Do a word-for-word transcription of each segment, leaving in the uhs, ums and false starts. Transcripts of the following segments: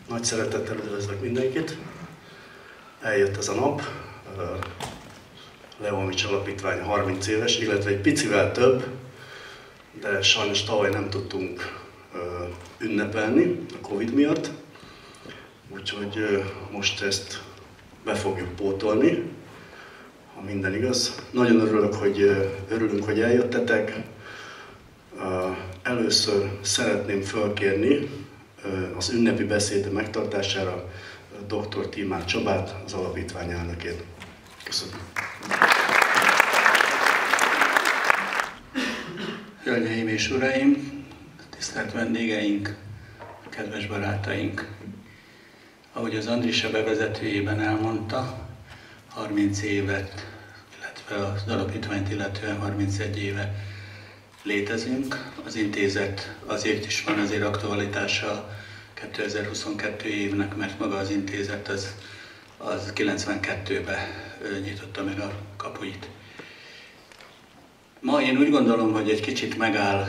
Nagy szeretettel üdvözlök mindenkit. Eljött ez a nap. Leomics Alapítvány harminc éves, illetve egy picivel több, de sajnos tavaly nem tudtunk ünnepelni a Covid miatt. Úgyhogy most ezt be fogjuk pótolni, ha minden igaz. Nagyon örülök, hogy, örülünk, hogy eljöttetek. Először szeretném fölkérni az ünnepi beszéd megtartására dr. Tímár Csabát, az alapítvány elnökét. Köszönöm. Hölgyeim és uraim, tisztelt vendégeink, kedves barátaink! Ahogy az Andrisa bevezetőjében elmondta, harminc évet, illetve az alapítványt illetően harmincegy éve létezünk. Az intézet azért is van azért aktualitása kétezer-huszonkettő évnek, mert maga az intézet az, az kilencvenkettőben nyitotta meg a kapuit. Ma én úgy gondolom, hogy egy kicsit megáll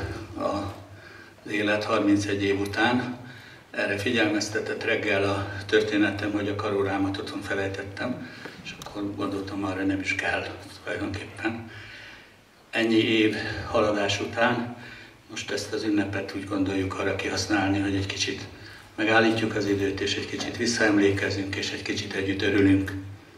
az élet harmincegy év után. Erre figyelmeztetett reggel a történetem, hogy a karórámat otthon felejtettem, és akkor gondoltam, arra nem is kell tulajdonképpen. Ennyi év haladás után most ezt az ünnepet úgy gondoljuk arra kihasználni, hogy egy kicsit megállítjuk az időt, és egy kicsit visszaemlékezünk, és egy kicsit együtt örülünk.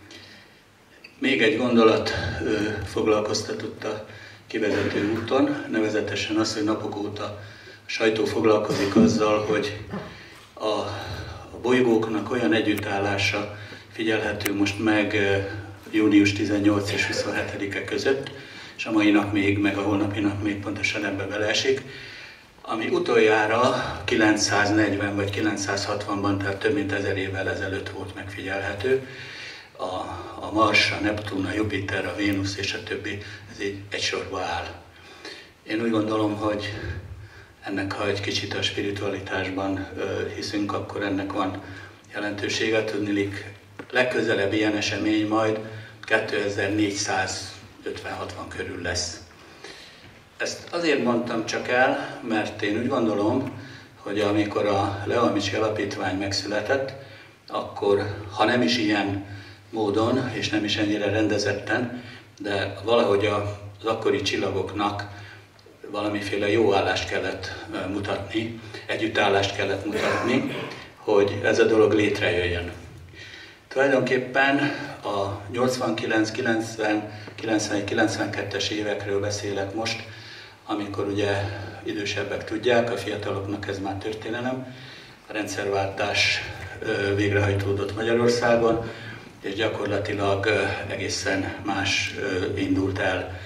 Még egy gondolat ö, foglalkoztatott a kivezető úton, nevezetesen az, hogy napok óta a sajtó foglalkozik azzal, hogy a, a bolygóknak olyan együttállása figyelhető most meg június tizennyolcadika és huszonhetedike között, és a mai nap még, meg a holnapi nap még pontosan ebbe beleesik, ami utoljára kilencszáznegyven vagy kilencszázhatvanban, tehát több mint ezer évvel ezelőtt volt megfigyelhető. A, a Mars, a Neptun, a Jupiter, a Vénusz és a többi, ez így egy sorba áll. Én úgy gondolom, hogy ennek, ha egy kicsit a spiritualitásban ö, hiszünk, akkor ennek van jelentősége. Tudniillik, legközelebb ilyen esemény majd kétezer-négyszázötven-hatvan körül lesz. Ezt azért mondtam csak el, mert én úgy gondolom, hogy amikor a Leomics Alapítvány megszületett, akkor, ha nem is ilyen módon, és nem is ennyire rendezetten, de valahogy az akkori csillagoknak valamiféle jó állást kellett mutatni, együttállást kellett mutatni, hogy ez a dolog létrejöjjön. Tulajdonképpen a nyolcvankilenc, kilencven, kilencvenegy, kilencvenkettes évekről beszélek most, amikor ugye idősebbek tudják, a fiataloknak ez már történelem, a rendszerváltás végrehajtódott Magyarországon, és gyakorlatilag egészen más indult el.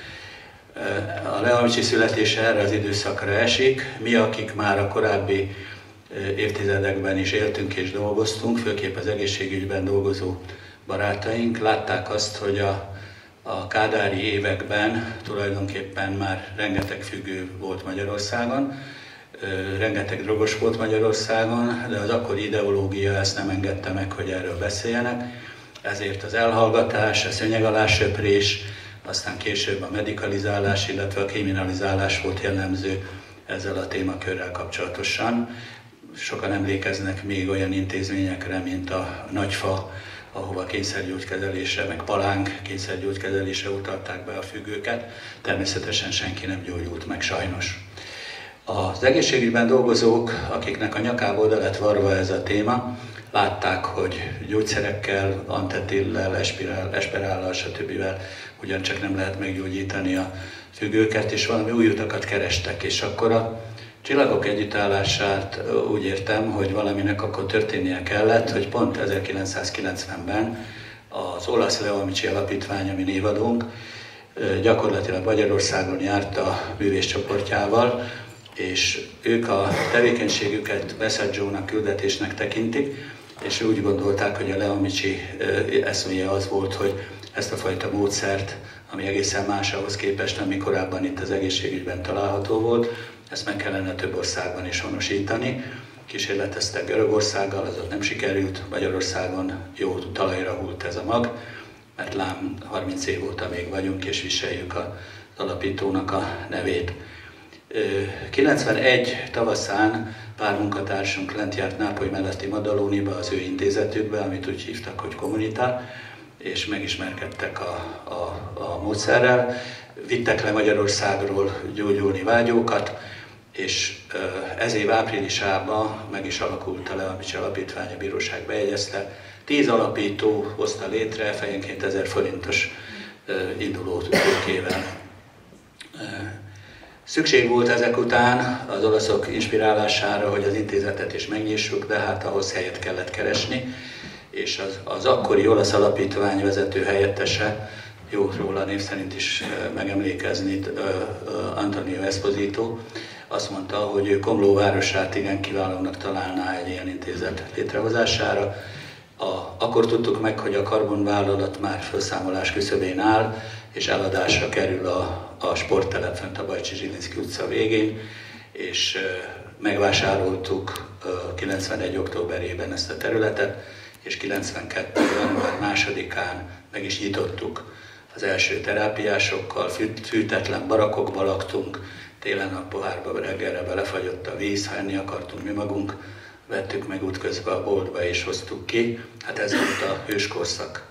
A Leomicsi születése erre az időszakra esik. Mi, akik már a korábbi évtizedekben is éltünk és dolgoztunk, főképp az egészségügyben dolgozó barátaink, látták azt, hogy a, a kádári években tulajdonképpen már rengeteg függő volt Magyarországon, rengeteg drogos volt Magyarországon, de az akkori ideológia ezt nem engedte meg, hogy erről beszéljenek. Ezért az elhallgatás, a szőnyeg alá söprés, aztán később a medikalizálás, illetve a kriminalizálás volt jellemző ezzel a témakörrel kapcsolatosan. Sokan emlékeznek még olyan intézményekre, mint a Nagyfa, ahova kényszergyógykezelésre, meg Palánk kényszergyógykezelésre utalták be a függőket. Természetesen senki nem gyógyult meg, sajnos. Az egészségügyben dolgozók, akiknek a nyakába oda lett varva ez a téma, látták, hogy gyógyszerekkel, antetillel, espirál, esperállal, stb. Ugyancsak nem lehet meggyógyítani a függőket, és valami új utakat kerestek. És akkor a csillagok együttállását úgy értem, hogy valaminek akkor történnie kellett, hogy pont ezerkilencszázkilencvenben az olasz Leomicsi Alapítvány, ami névadónk, gyakorlatilag Magyarországon járt a művészcsoportjával, és ők a tevékenységüket messaggio-nak, küldetésnek tekintik, és úgy gondolták, hogy a Leomicsi eszméje az volt, hogy ezt a fajta módszert, ami egészen más ahhoz képest, ami korábban itt az egészségügyben található volt, ezt meg kellene több országban is honosítani. Kísérleteztek Görögországgal, az ott nem sikerült, Magyarországon jó talajra hult ez a mag, mert lám harminc év óta még vagyunk, és viseljük az alapítónak a nevét. kilencvenegy tavaszán pár munkatársunk lent járt Nápoly melletti Madalóniba, az ő intézetükbe, amit úgy hívtak, hogy Communità, és megismerkedtek a, a, a módszerrel. Vittek le Magyarországról gyógyulni vágyókat, és ez év áprilisában meg is alakult a Leamicsi Alapítvány, a bíróság bejegyezte. Tíz alapító hozta létre, fejenként ezer forintos induló tőkével. Szükség volt ezek után az olaszok inspirálására, hogy az intézetet is megnyissuk, de hát ahhoz helyet kellett keresni, és az, az akkori olasz alapítvány vezető helyettese, jó róla név szerint is megemlékezni, Antonio Esposito, azt mondta, hogy ő Komló városát igen kiválónak találná egy ilyen intézet létrehozására. A, akkor tudtuk meg, hogy a karbonvállalat már felszámolás küszöbén áll, és eladásra kerül a, a sporttelep fent a Bajcsi Zsilinszky utca végén, és megvásároltuk kilencvenegy októberében ezt a területet, és kilencvenkettő január másodikán meg is nyitottuk az első terápiásokkal, fűtetlen barakokba laktunk, télen a pohárba reggelre belefagyott a víz, ha enni akartunk mi magunk, vettük meg útközben a boltba és hoztuk ki. Hát ez volt a hőskorszak.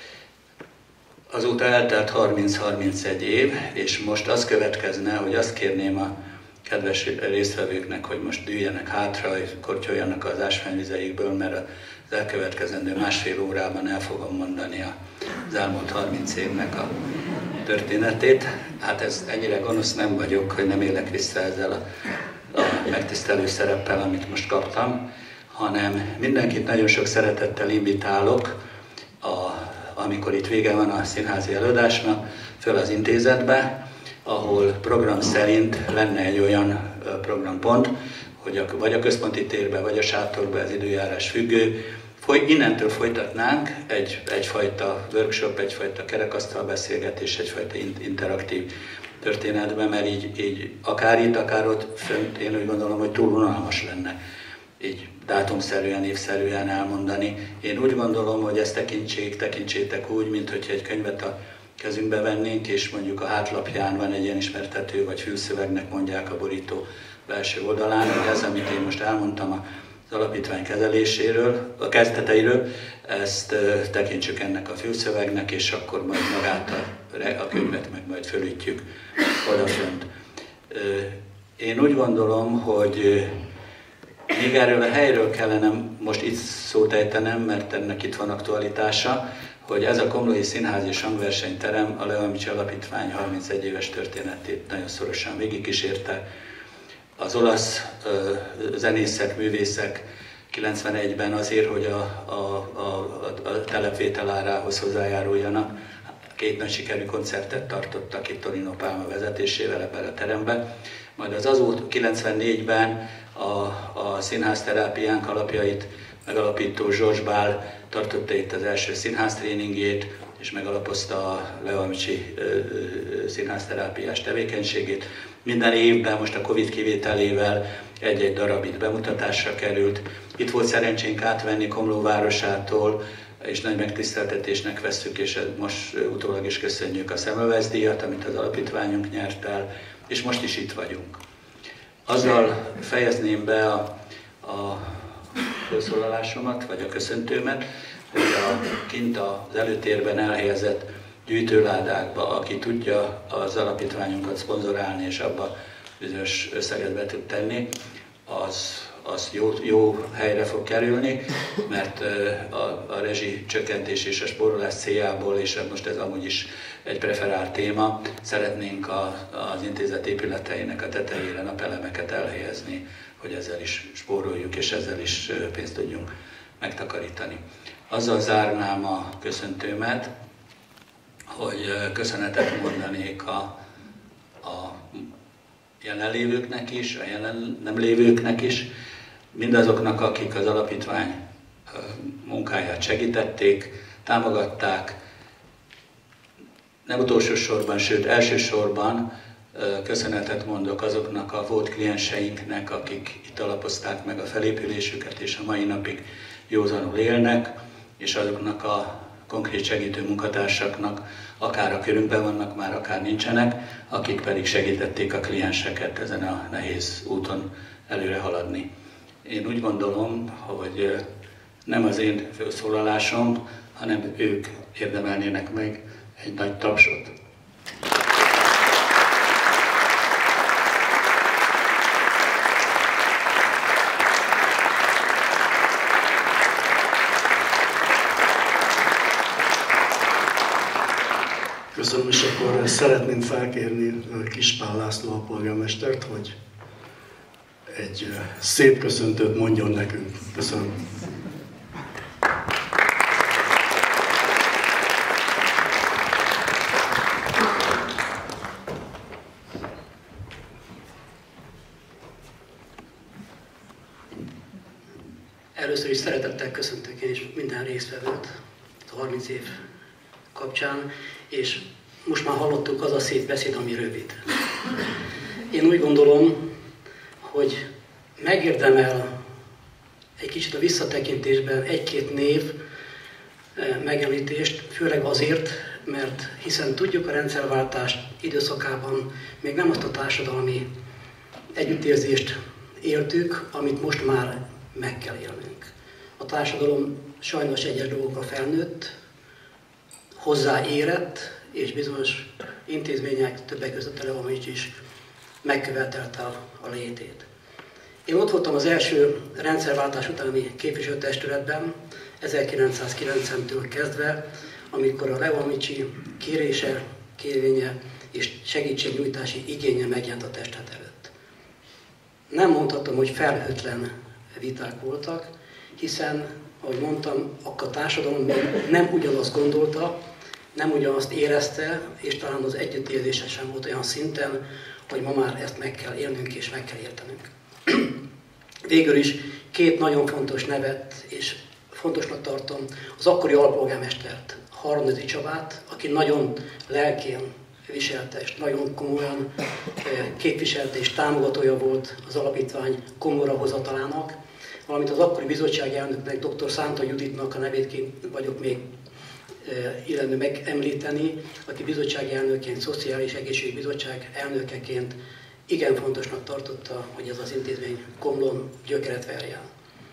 Azóta eltelt harminc-harmincegy év, és most az következne, hogy azt kérném a kedves résztvevőknek, hogy most dűljenek hátra, hogy kortyoljanak az ásványvizeikből, mert az elkövetkezendő másfél órában el fogom mondani az elmúlt harminc évnek a történetét. Hát ez ennyire gonosz nem vagyok, hogy nem élek vissza ezzel a, a megtisztelő szereppel, amit most kaptam, hanem mindenkit nagyon sok szeretettel invitálok, a, amikor itt vége van a színházi előadásnak, föl az intézetbe, ahol program szerint lenne egy olyan programpont, hogy a, vagy a központi térbe, vagy a sátorba, ez időjárás függő, Foly, innentől folytatnánk egy, egyfajta workshop, egyfajta kerekasztal beszélgetés, egyfajta interaktív történetben, mert így, így akár itt, akár ott fönt, én úgy gondolom, hogy túl unalmas lenne így dátumszerűen, évszerűen elmondani. Én úgy gondolom, hogy ezt tekintsék, tekintsétek úgy, mint hogyha egy könyvet a kezünkbe vennénk, és mondjuk a hátlapján van egy ilyen ismertető, vagy fülszövegnek mondják a borító belső oldalán, hogy ez, amit én most elmondtam az alapítvány kezeléséről, a kezdeteiről, ezt tekintsük ennek a fülszövegnek, és akkor majd magát a, a könyvet meg majd fölütjük odafönt. Én úgy gondolom, hogy még erről a helyről kellene most itt szót ejtenem, mert ennek itt van aktualitása, hogy ez a Komlói Színház és Hangversenyterem a Leamicsi Alapítvány harmincegy éves történetét nagyon szorosan végigkísérte. Az olasz ö, zenészek, művészek kilencvenegyben azért, hogy a, a, a, a telepvétel árához hozzájáruljanak, két nagy sikerű koncertet tartottak itt Tonino Palma vezetésével ebben a teremben. Majd az azóta kilencvennégyben a, a színházterápiánk alapjait megalapító Georges Bál tartotta itt az első színháztréningjét, és megalapozta a Leamicsi színházterápiás tevékenységét. Minden évben, most a Covid kivételével egy-egy darab itt bemutatásra került. Itt volt szerencsénk átvenni Komló városától, és nagy megtiszteltetésnek vesszük, és most utólag is köszönjük a Semmelweis-díjat, amit az alapítványunk nyert el, és most is itt vagyunk. Azzal fejezném be a, a felszólalásomat, vagy a köszöntőmet, hogy a, kint az előtérben elhelyezett gyűjtőládákba, aki tudja az alapítványunkat szponzorálni, és abba bizonyos összeget be tud tenni, az, az jó, jó helyre fog kerülni, mert a, a rezsi csökkentés és a spórolás céljából, és most ez amúgy is egy preferált téma, szeretnénk a, az intézet épületeinek a tetejére napelemeket elhelyezni, hogy ezzel is spóroljuk, és ezzel is pénzt tudjunk megtakarítani. Azzal zárnám a köszöntőmet, hogy köszönetet mondanék a, a jelenlévőknek is, a jelen nem lévőknek is, mindazoknak, akik az alapítvány munkáját segítették, támogatták, nem utolsó sorban, sőt elsősorban köszönetet mondok azoknak a volt klienseinknek, akik itt alapozták meg a felépülésüket, és a mai napig józanul élnek, és azoknak a konkrét segítő munkatársaknak, akár a körünkben vannak már, akár nincsenek, akik pedig segítették a klienseket ezen a nehéz úton előre haladni. Én úgy gondolom, hogy nem az én felszólalásom, hanem ők érdemelnének meg egy nagy tapsot. Köszönöm, és akkor szeretném felkérni Kispál László alpolgármestert, hogy egy szép köszöntőt mondjon nekünk. Köszönöm. Először is szeretettel köszöntök én is minden résztvevőt a harminc év kapcsán, és most már hallottuk, az a szép beszéd, ami rövid. Én úgy gondolom, hogy megérdemel egy kicsit a visszatekintésben egy-két név megemlítést, főleg azért, mert hiszen tudjuk, a rendszerváltás időszakában még nem azt a társadalmi együttérzést éltük, amit most már meg kell élnünk. A társadalom sajnos egyes dolgokra felnőtt, hozzáérett, és bizonyos intézmények, többek között a Levamics is megkövetelte a létét. Én ott voltam az első rendszerváltás utáni képviselőtestületben, ezerkilencszázkilencventől kezdve, amikor a Levamicsi kérése, kérvénye és segítségnyújtási igénye megjelent a testület előtt. Nem mondhatom, hogy felhőtlen viták voltak, hiszen, ahogy mondtam, akkor a társadalom még nem ugyanazt gondolta, nem ugyanazt érezte, és talán az együttérzése sem volt olyan szinten, hogy ma már ezt meg kell élnünk és meg kell értenünk. Végül is két nagyon fontos nevet, és fontosnak tartom az akkori alpolgármestert, Harnozy Csabát, aki nagyon lelkén viselte, és nagyon komolyan képviselte és támogatója volt az alapítvány komorra hozatalának, valamint az akkori bizottsági elnöknek, dr. Szánta Juditnak a nevét vagyok még illendő megemlíteni, aki bizottsági elnökként, Szociális Egészségügyi Bizottság elnökeként igen fontosnak tartotta, hogy ez az intézmény Komlón gyökeret verjen.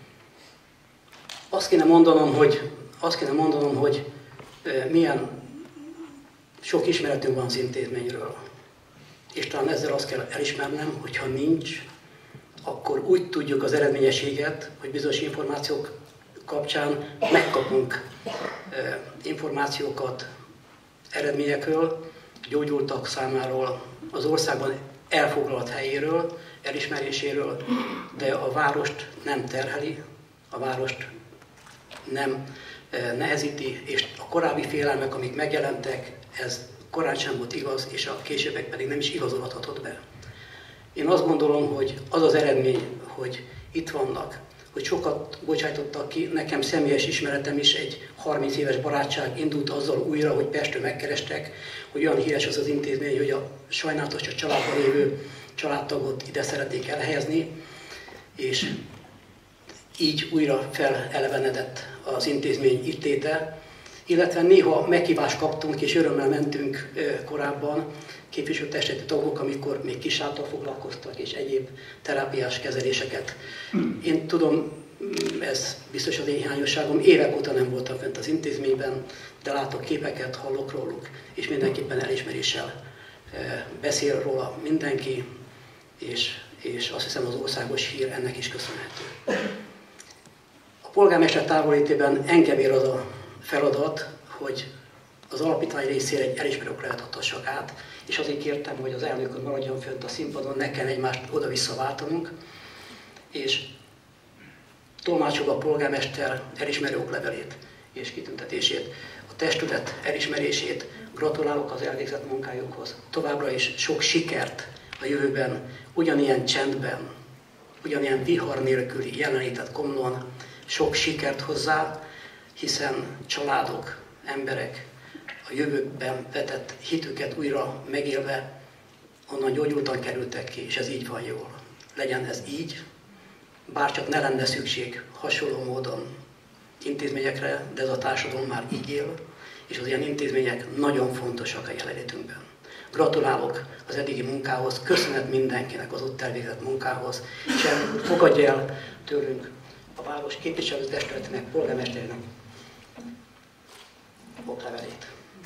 Azt kéne mondanom, hogy, azt kéne mondanom, hogy milyen sok ismeretünk van az intézményről. És talán ezzel azt kell elismernem, hogy ha nincs, akkor úgy tudjuk az eredményességet, hogy bizonyos információk kapcsán megkapunk e, információkat eredményekről, gyógyultak számáról, az országban elfoglalt helyéről, elismeréséről, de a várost nem terheli, a várost nem e, nehezíti, és a korábbi félelmek, amik megjelentek, ez korán sem volt igaz, és a későbbek pedig nem is igazolhatott be. Én azt gondolom, hogy az az eredmény, hogy itt vannak, hogy sokat bocsájtottak ki, nekem személyes ismeretem is, egy harminc éves barátság indult azzal újra, hogy Pestről megkerestek, hogy olyan híres az az intézmény, hogy a sajnálatos a családban lévő családtagot ide szeretnék elhelyezni, és így újra felelevenedett az intézmény itt léte, illetve néha meghívást kaptunk, és örömmel mentünk korábban képviselőtestületi tagok, amikor még kisáltal foglalkoztak, és egyéb terápiás kezeléseket. Én tudom, ez biztos az én hiányosságom, évek óta nem voltam fent az intézményben, de látok képeket, hallok róluk, és mindenképpen elismeréssel beszél róla mindenki, és, és azt hiszem az országos hír ennek is köszönhető. A polgármester távollétében engem ér az a feladat, hogy az alapítvány részére egy elismerőoklevelet adhassak át, és azért kértem, hogy az elnökön maradjon fönt a színpadon, ne kell egymást oda-vissza váltanunk, és tolmácsolva a polgármester elismerőoklevelét és kitüntetését, a testület elismerését, gratulálok az elvégzett munkájukhoz. Továbbra is sok sikert a jövőben, ugyanilyen csendben, ugyanilyen vihar nélküli jelenlétet Komlón, sok sikert hozzá, hiszen családok, emberek a jövőben vetett hitüket újra megélve, onnan gyógyultan kerültek ki, és ez így van jól. Legyen ez így, bárcsak ne lenne szükség hasonló módon intézményekre, de ez a társadalom már így él, és az ilyen intézmények nagyon fontosak a jelenlétünkben. Gratulálok az eddigi munkához, köszönet mindenkinek az ott elvégzett munkához, és fogadja el tőlünk a város képviselőtestületének, polgármesterének oklevelét.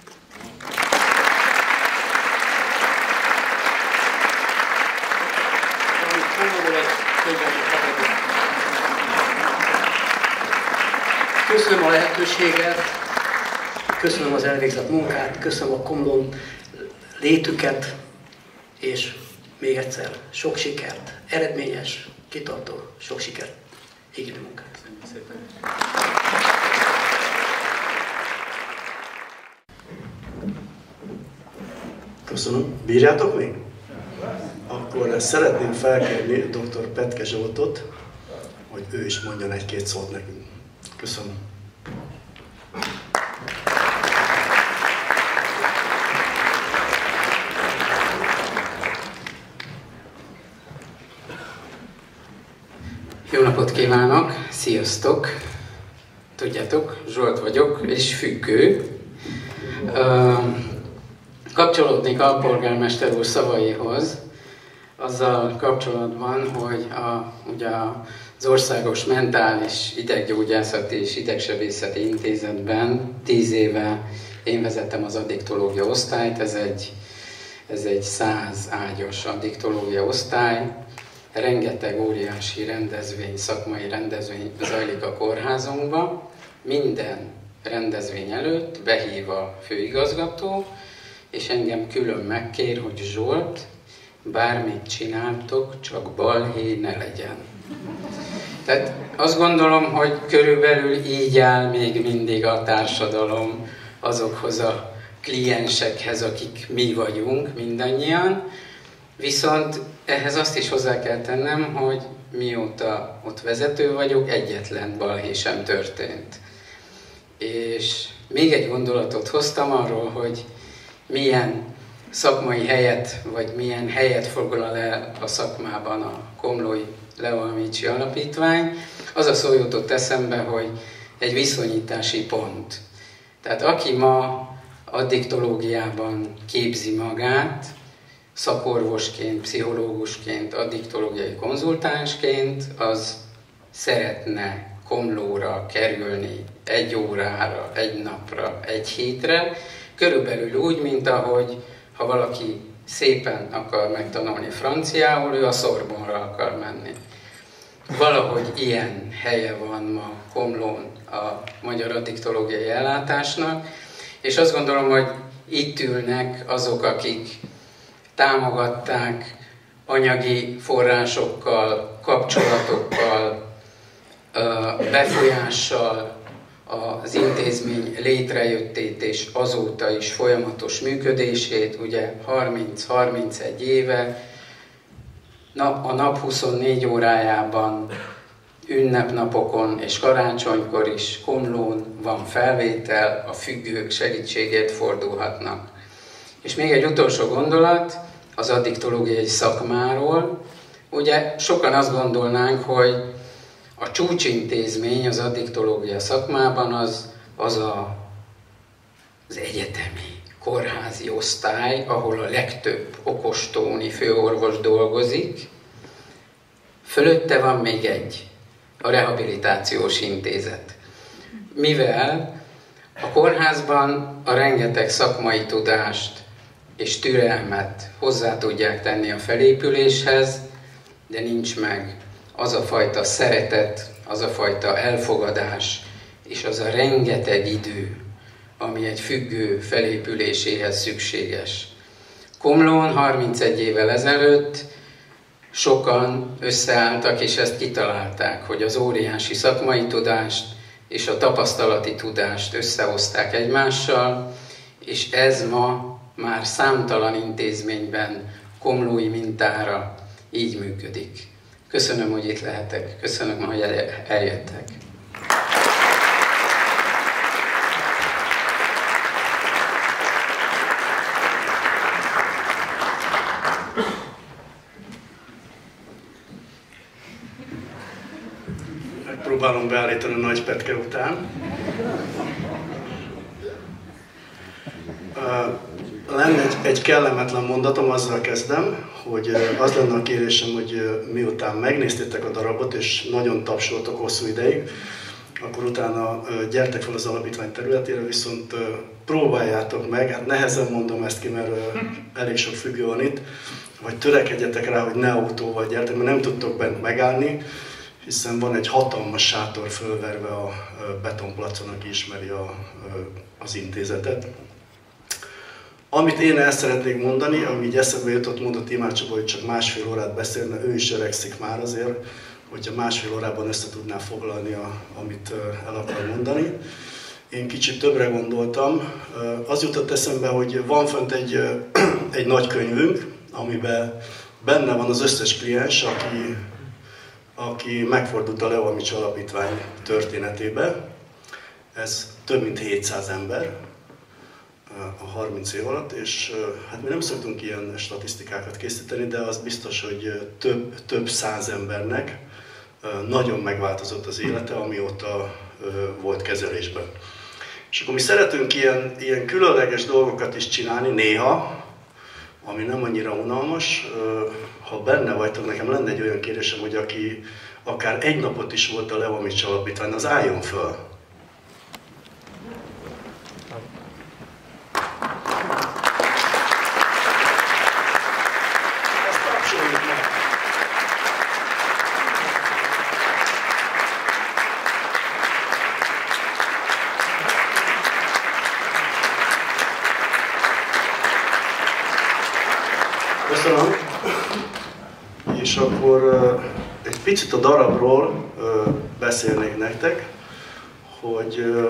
Köszönöm a lehetőséget, köszönöm az elvégzett munkát, köszönöm a Komlón létüket, és még egyszer sok sikert, eredményes, kitartó, sok sikert, ígérő munkát. Köszönöm szépen. Köszönöm. Bírjátok még? Akkor szeretném felkérni dr. Petke Zsoltot, hogy ő is mondjon egy-két szót nekünk. Köszönöm. Jó napot kívánok! Sziasztok! Tudjátok, Zsolt vagyok, és függő. Kapcsolódnék a polgármester úr szavaihoz, azzal kapcsolatban, hogy a, ugye az Országos Mentális Ideggyógyászati és Idegsebészeti Intézetben tíz éve én vezettem az addiktológia osztályt, ez egy, ez egy száz ágyas addiktológia osztály, rengeteg óriási rendezvény, szakmai rendezvény zajlik a kórházunkban, minden rendezvény előtt behív a főigazgató, és engem külön megkér, hogy Zsolt, bármit csináltok, csak balhé ne legyen. Tehát azt gondolom, hogy körülbelül így áll még mindig a társadalom azokhoz a kliensekhez, akik mi vagyunk mindannyian. Viszont ehhez azt is hozzá kell tennem, hogy mióta ott vezető vagyok, egyetlen balhé sem történt. És még egy gondolatot hoztam arról, hogy milyen szakmai helyet, vagy milyen helyet foglal el a szakmában a Komlói Leo Amici Alapítvány. Az a szó jutott eszembe, hogy egy viszonyítási pont. Tehát aki ma addiktológiában képzi magát, szakorvosként, pszichológusként, addiktológiai konzultánsként, az szeretne Komlóra kerülni egy órára, egy napra, egy hétre, körülbelül úgy, mint ahogy ha valaki szépen akar megtanulni franciául, ő a Sorbonra akar menni. Valahogy ilyen helye van ma Komlón a magyar addiktológiai ellátásnak, és azt gondolom, hogy itt ülnek azok, akik támogatták anyagi forrásokkal, kapcsolatokkal, befolyással az intézmény létrejöttét és azóta is folyamatos működését, ugye harminc-harmincegy éve, a nap huszonnégy órájában, ünnepnapokon és karácsonykor is Komlón van felvétel, a függők segítségért fordulhatnak. És még egy utolsó gondolat az addiktológiai szakmáról. Ugye sokan azt gondolnánk, hogy a csúcsintézmény az addiktológia szakmában az, az a, az egyetemi kórházi osztály, ahol a legtöbb okostóni főorvos dolgozik. Fölötte van még egy, a rehabilitációs intézet. Mivel a kórházban a rengeteg szakmai tudást és türelmet hozzá tudják tenni a felépüléshez, de nincs meg az a fajta szeretet, az a fajta elfogadás, és az a rengeteg idő, ami egy függő felépüléséhez szükséges. Komlón harmincegy évvel ezelőtt sokan összeálltak, és ezt kitalálták, hogy az óriási szakmai tudást és a tapasztalati tudást összehozták egymással, és ez ma már számtalan intézményben komlói mintára így működik. Köszönöm, hogy itt lehetek. Köszönöm, hogy eljöttek. Megpróbálom tudtam beállítani a nagy petke után. Lenne egy, egy kellemetlen mondatom, azzal kezdem, hogy az lenne a kérésem, hogy miután megnéztétek a darabot, és nagyon tapsoltok hosszú ideig, akkor utána gyertek fel az alapítvány területére, viszont próbáljátok meg, hát nehezen mondom ezt ki, mert elég sok függő van itt, vagy törekedjetek rá, hogy ne autóval gyertek, mert nem tudtok bent megállni, hiszen van egy hatalmas sátor fölverve a betonplacon, aki ismeri a, az intézetet. Amit én el szeretnék mondani, ami így eszembe jutott, mondott Imár Csaba, hogy csak másfél órát beszélne, ő is öregszik már azért, hogyha másfél órában össze tudná foglalni, a, amit el akar mondani. Én kicsit többre gondoltam. Az jutott eszembe, hogy van fönt egy, egy nagy könyvünk, amiben benne van az összes kliens, aki, aki megfordult a Leo Amics Alapítvány történetébe. Ez több mint hétszáz ember a harminc év alatt, és hát mi nem szoktunk ilyen statisztikákat készíteni, de az biztos, hogy több, több száz embernek nagyon megváltozott az élete, amióta volt kezelésben. És akkor mi szeretünk ilyen, ilyen különleges dolgokat is csinálni néha, ami nem annyira unalmas. Ha benne vagytok, nekem lenne egy olyan kérdésem, hogy aki akár egy napot is volt a Leo Amics Alapítvány, az álljon föl. Köszönöm. És akkor uh, egy picit a darabról uh, beszélnék nektek, hogy uh,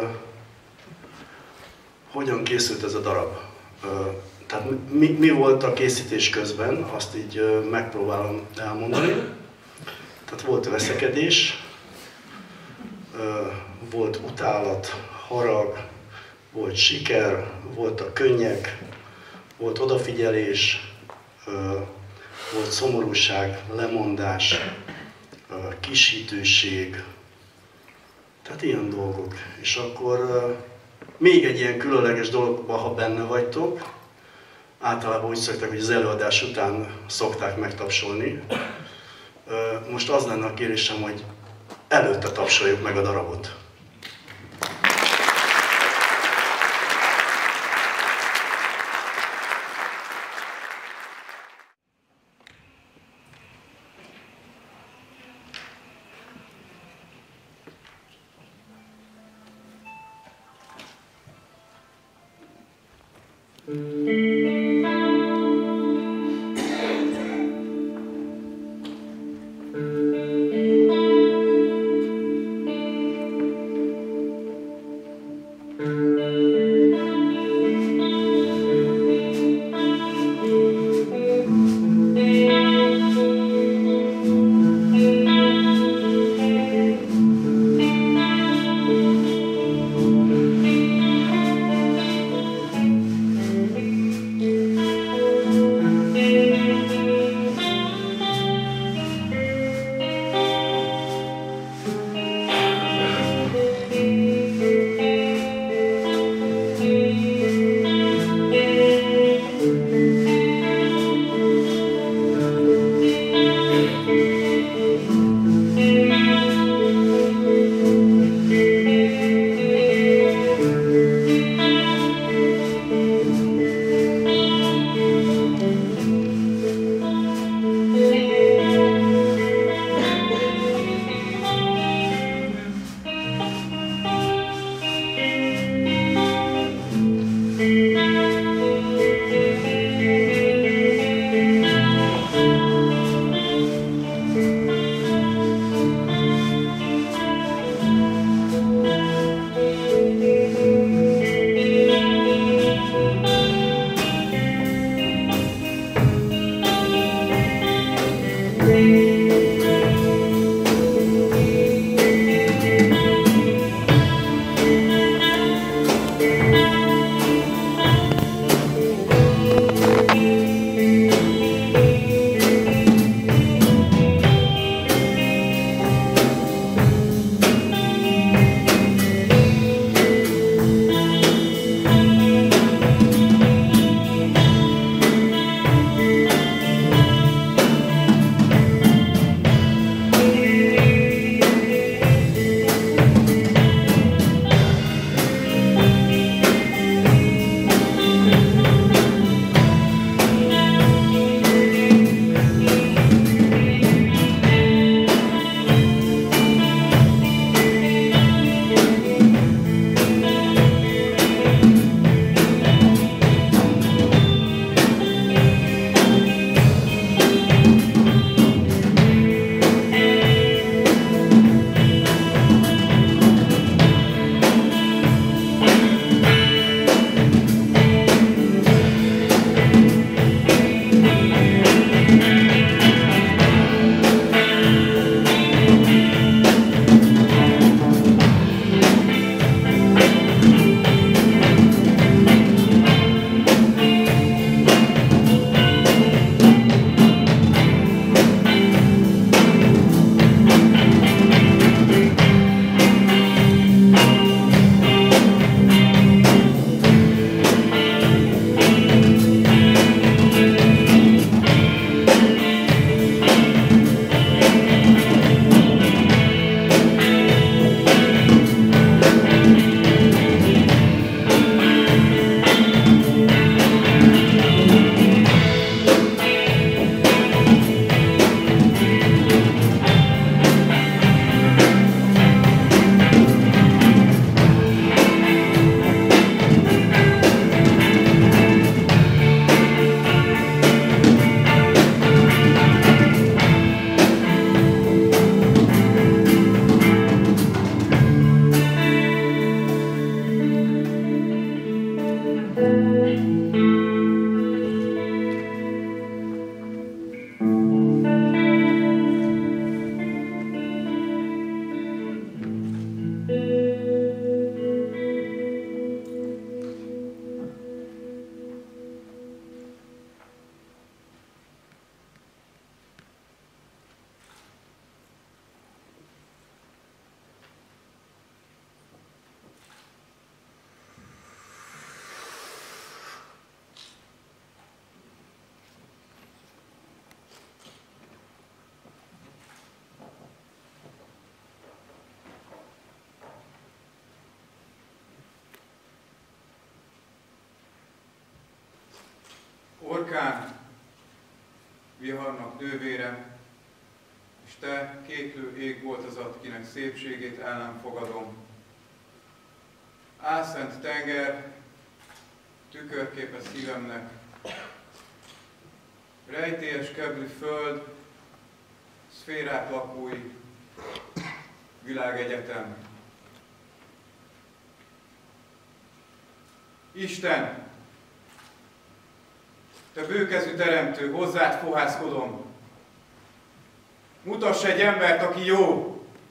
hogyan készült ez a darab. Uh, tehát mi, mi volt a készítés közben, azt így uh, megpróbálom elmondani. Tehát volt veszekedés, uh, volt utálat, harag, volt siker, voltak könnyek, volt odafigyelés, volt szomorúság, lemondás, kisítőség, tehát ilyen dolgok. És akkor még egy ilyen különleges dologban, ha benne vagytok, általában úgy szokták, hogy az előadás után szokták megtapsolni. Most az lenne a kérésem, hogy előtte tapsoljuk meg a darabot. Orkán, viharnak nővére, és te, kéklő ég voltozat, kinek szépségét el nem fogadom. Álszent tenger, tükörképe szívemnek, rejtélyes keblű föld, szférák lakói, világegyetem. Isten, te bőkezű teremtő, hozzád fohászkodom. Mutass egy embert, aki jó.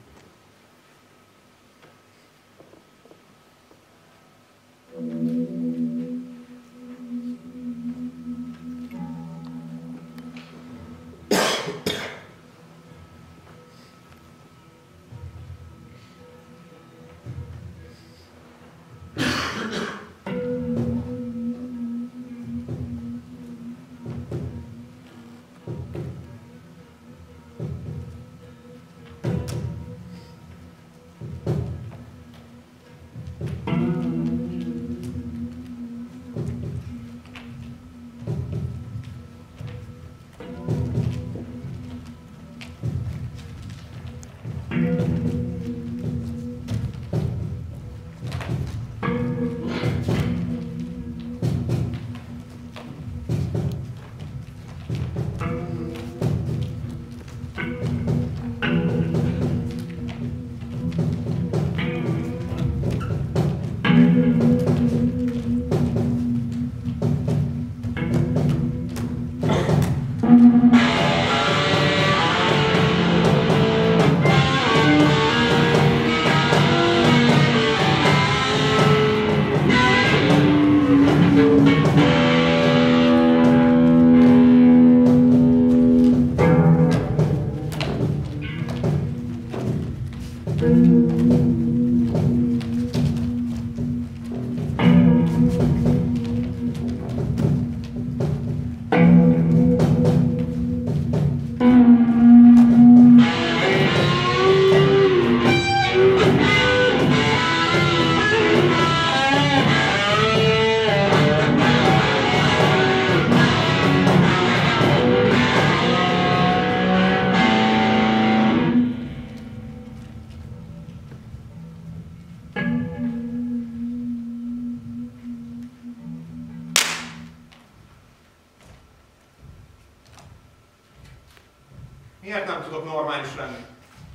Miért nem tudok normális lenni?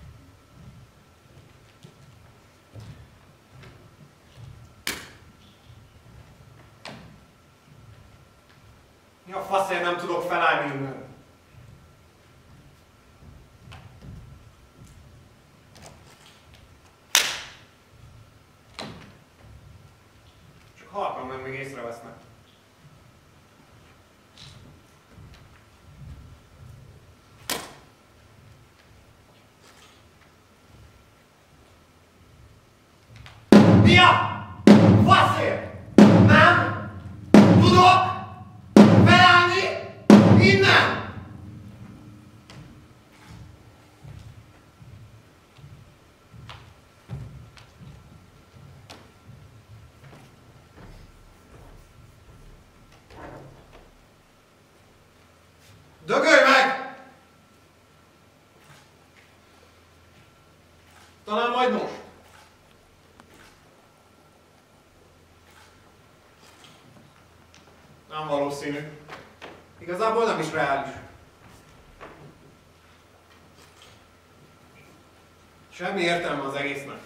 Mi a faszért nem tudok felállni innen? Csak halkan meg még észrevesznek. Mia! Faszért! Nem tudok felállni innen! Dögölj meg! Talán majd most. Nem valószínű. Igazából nem is reális. Semmi értelme az egésznek.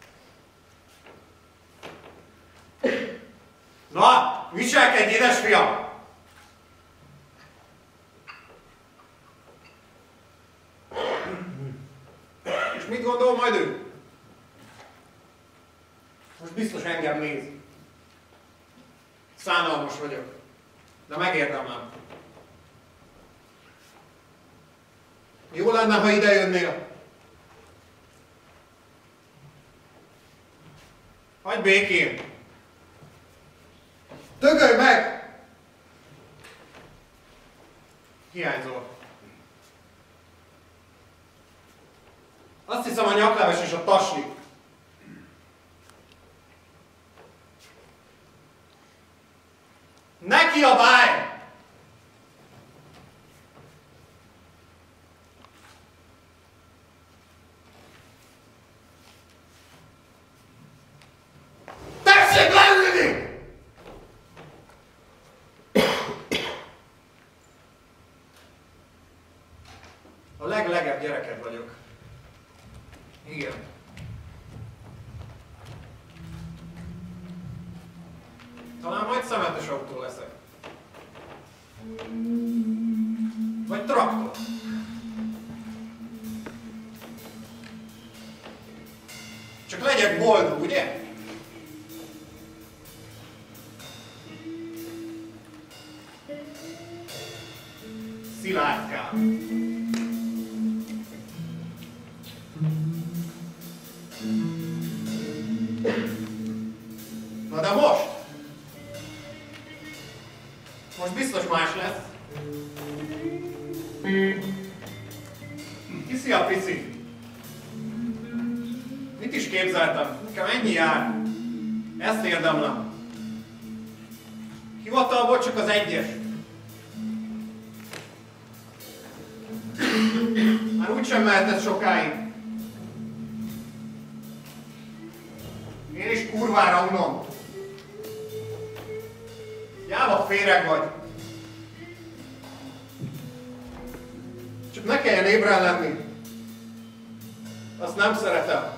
Na, viselkedj, édesfiam! És mit gondol majd ő? Most biztos engem néz. Szánalmas vagyok. De megérdemlem. Jó lenne, ha ide jönnél. Hagyj békén. Dögölj meg! Hiányzol. Azt hiszem, a nyakleves és a taslik. Ne kiabálj! leglegebb gyereked vagyok. Igen. Talán majd szemetes autó leszek. Vagy traktor. Csak legyek boldog, ugye? Szilágykám. Na de most? Most biztos más lesz. Hiszi a pici? Mit is képzeltem? Nekem ennyi jár. Ezt érdemlem. Hivatalból csak az egyes. Már úgysem mehetett sokáig. Én is kurvára unom. Jáva féreg vagy. Csak ne kelljen ébren lenni. Azt nem szeretem.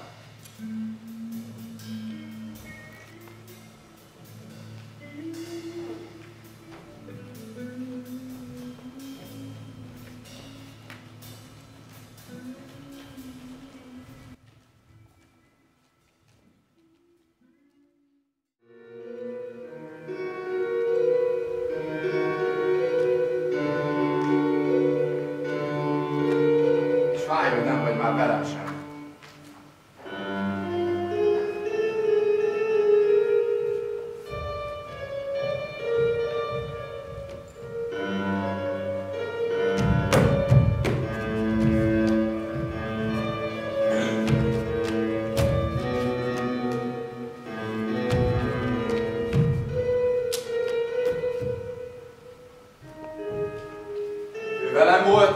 Velem volt,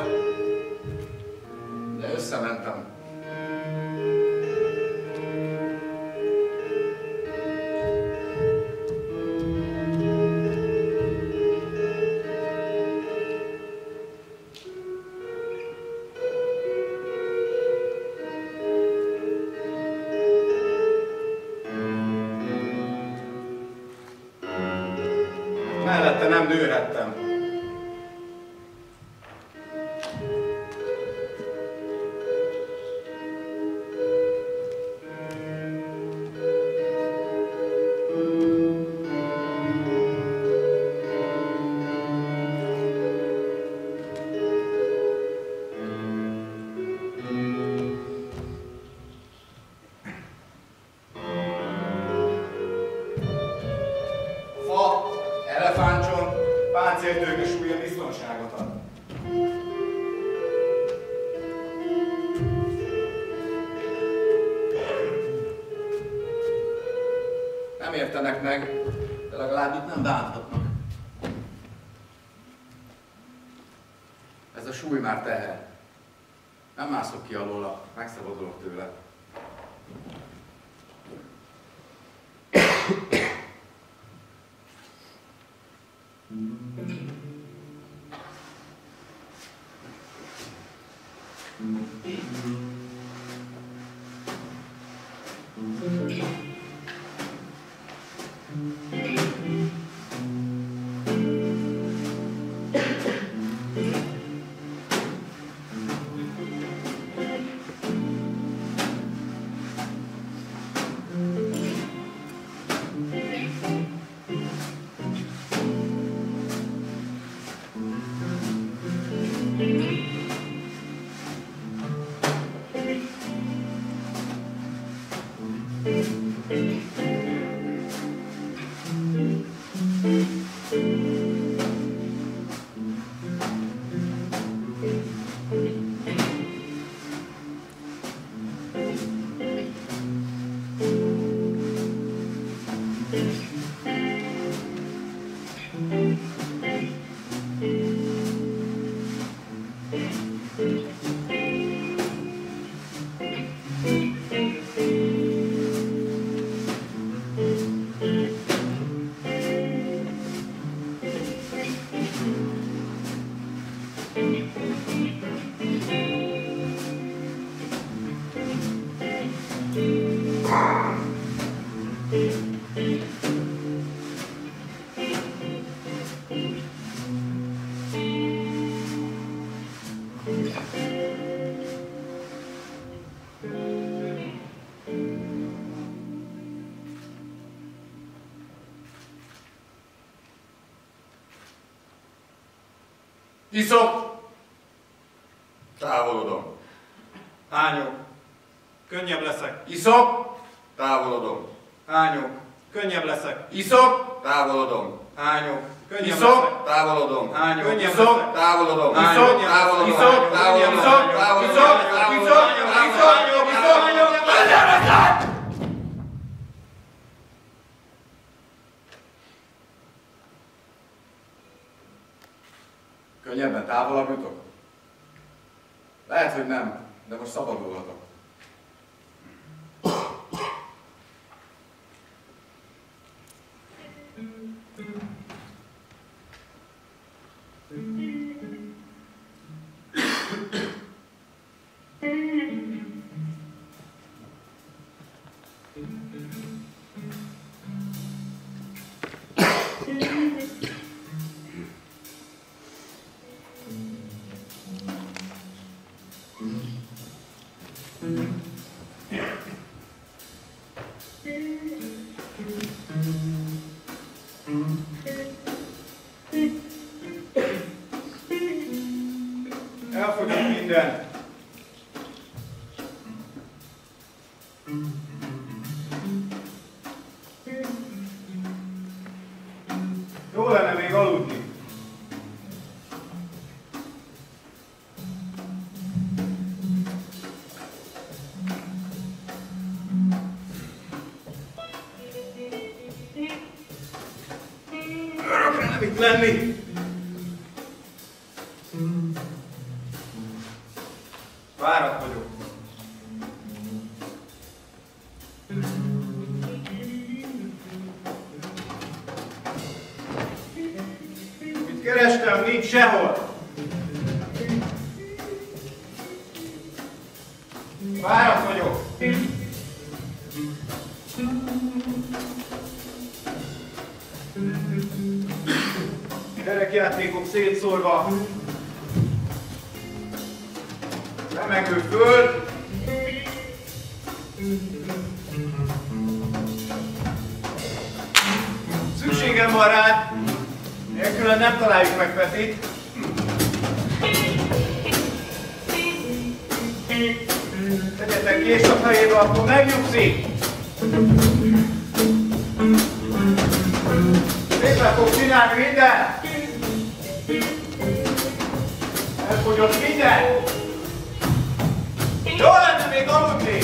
de összementem. Mellette nem nőhettem. Elefántcsont, páncéltőke súlya biztonságot ad. Nem értenek meg, de legalább itt nem bánthatnak. Ez a súly már teher. Nem mászok ki alóla, megszabadulok tőle. Iszok! Távolodom. Hányok. Könnyebb leszek. Iszok! Távolodom. Hányok. Könnyebb leszek. Iszok! Távolodom. Hányok. Könnyebb Iszok! leszek. Távolodom. Hányok. Könnyebb Iszok! leszek. Távolodom. Iszok! Távolodom. Iszok! Távolodom. Iszok! Távolodom. Iszok! Távolodom. Iszok! Távolodom. Iszok! Iszok! Könnyebben távolabb jutok? Lehet, hogy nem, de most szabadulhatok. Elfogyott minden. Jó lenne még aludni. Örökre nem itt lenni. Fáradt vagyok. Mit kerestem, nincs sehol. Fáradt vagyok. Gyerekjátékok szétszórva. Remegő föld. Szükségem van rád. Nélkülön nem találjuk meg Petit. Tegyetek kést a fejébe, akkor megnyugszik. Szépen fog csinálni minden. Elfogyott minden. Jó lenne még aludni!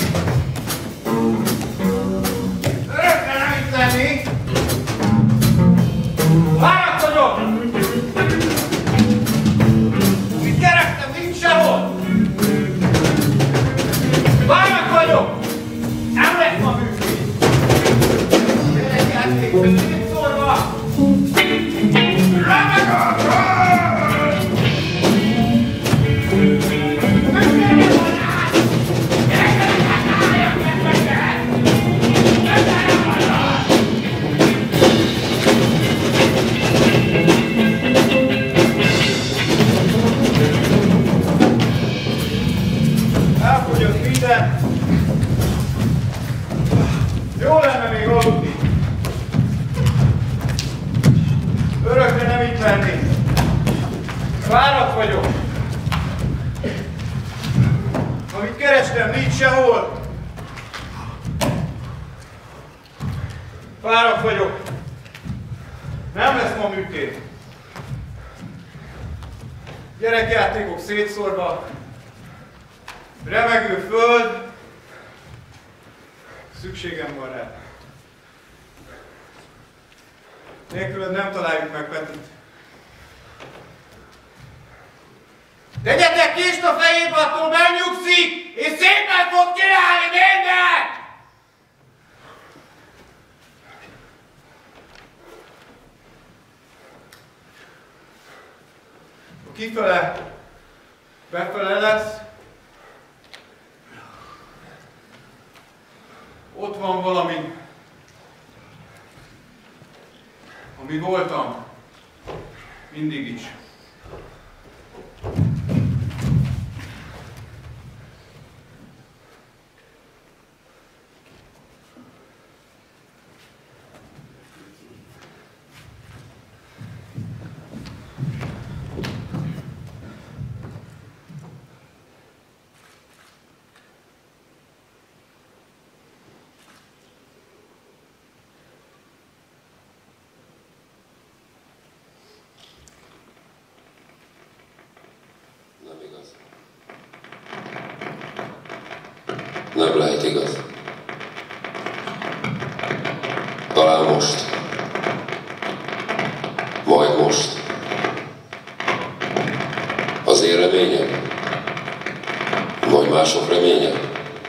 Örökre nem itt lenni! Fáradt vagyok! Mit kerestem, nincs sehol! Fáradt vagyok! Nem lesz ma működik! Gyerekjáték, szétszórva! Remeg a föld! Szükségem van rád! Elfogyott minden. Jó lenne még aludni. Örökre nem itt lenni. Fáradt vagyok. Amit kerestem, nincs sehol. Fáradt vagyok. Nem lesz ma műtét. Gyerekjátékok szétszórva. Remegő föld. Szükségem van rá. Nélkülön nem találjuk meg Petit. Tegyetek kést a fejébe, attól megnyugszik, és szépen fog csinálni mindent! Kifele, befele lesz. Ott van valami ami voltam, mindig is. Nem lehet igaz. Talán most. Majd most. Az én reményem? Vagy mások reménye?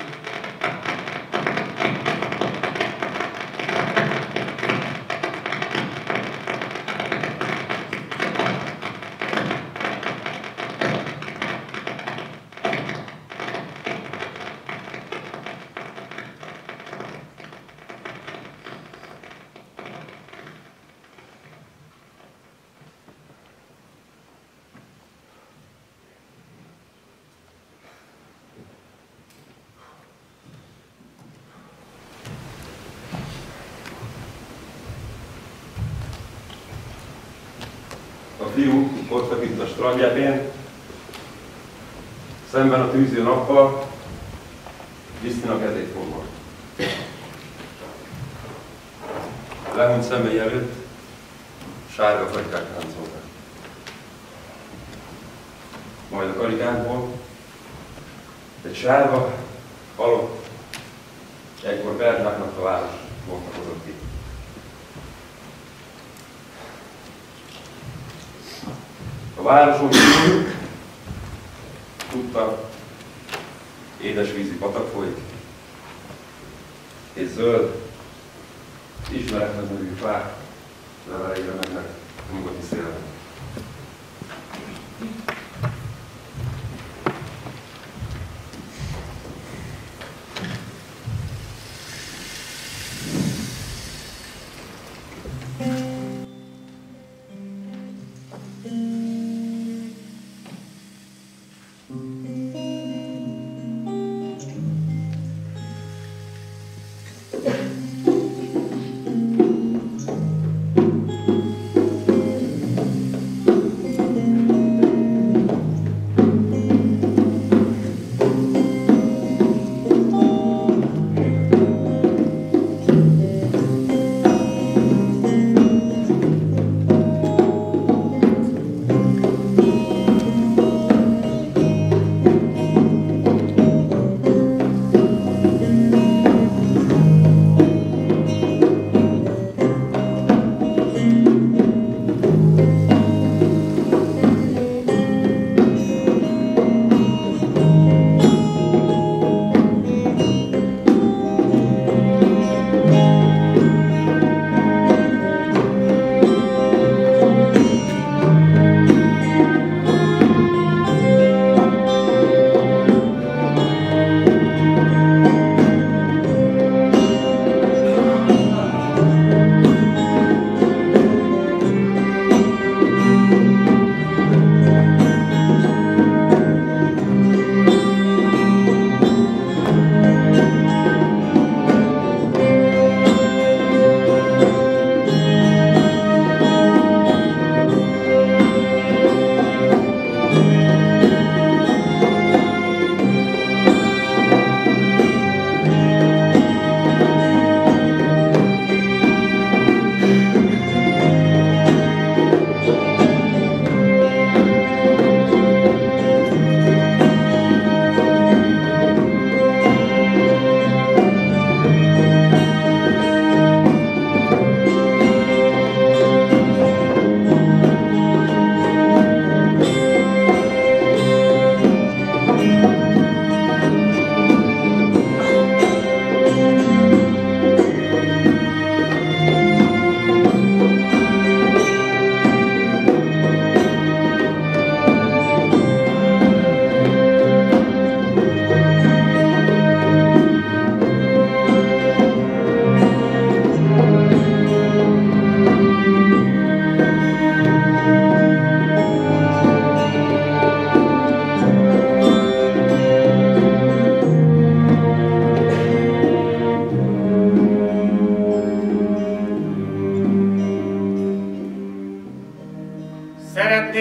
A fiúk ott itt a strandjepén, szemben a tűző nappal, Krisztina kezét fogva. Lehunyt szemei előtt sárga karikák táncoltak. Majd a karikákból egy sárga, halott, egykor Bernáknak a város bontakozott ki. A városon kívül tudta, édesvízi patak folyik, és zöld, ismeretlen nevű fák leveleire mennek a nyugati szélben.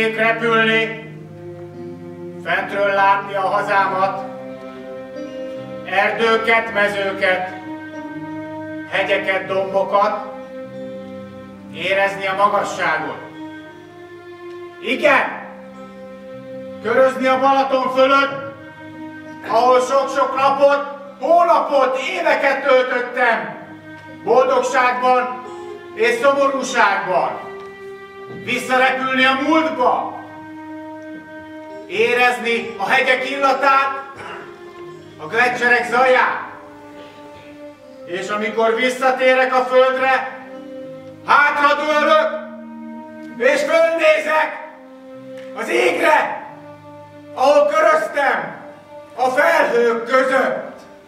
Szeretnék repülni, fentről látni a hazámat, erdőket, mezőket, hegyeket, dombokat, érezni a magasságot. Igen, körözni a Balaton fölött, ahol sok-sok napot, hónapot, éveket töltöttem, boldogságban és szomorúságban. Visszarepülni a múltba, érezni a hegyek illatát, a gleccserek zaját, és amikor visszatérek a földre, hátradőlök, és fölnézek az égre, ahol köröztem a felhők között.